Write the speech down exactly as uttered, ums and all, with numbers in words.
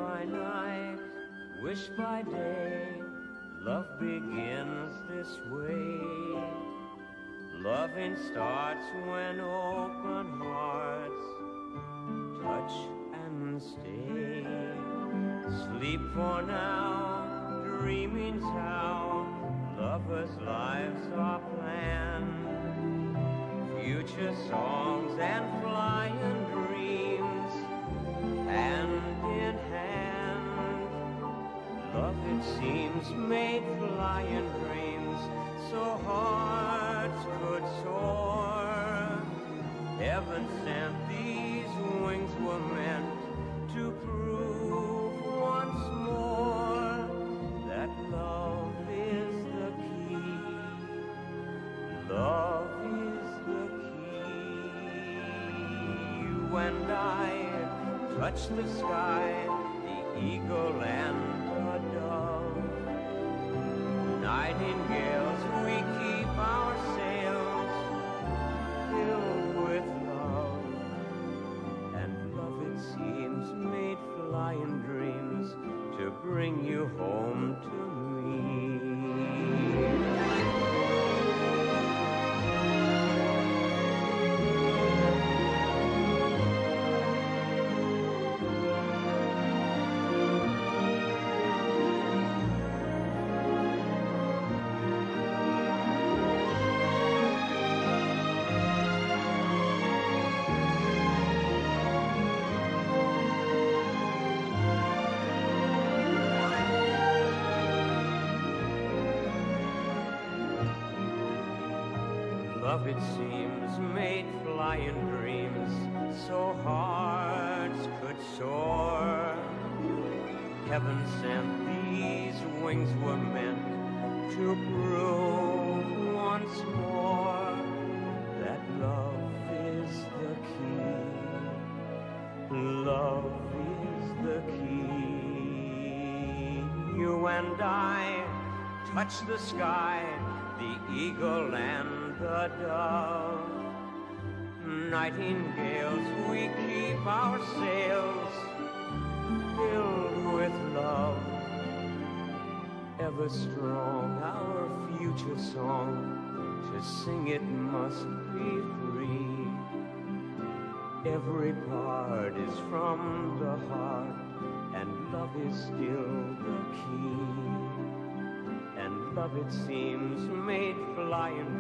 by night, wish by day, love begins this way. Loving starts when open hearts touch and stay. Sleep for now, dreaming's how lovers' lives are planned. Future songs and flying dreams, hand in hand. Love, it seems, made flying dreams so hearts could soar. Heaven sent these wings were meant to prove once more that love is the key. Love is the key. You and I touch the sky, the eagle and the dove. Nightingales, we keep our sails filled with love. And love, it seems, made flying dreams to bring you home to me. Love, it seems, made flying dreams so hearts could soar. Heaven sent these wings were meant to prove once more that love is the key. Love is the key. You and I touch the sky, the eagle and the dove. Nightingales, we keep our sails filled with love. Ever strong, our future song, to sing it must be free. Every part is from the heart, and love is still the key. And love, it seems, made flying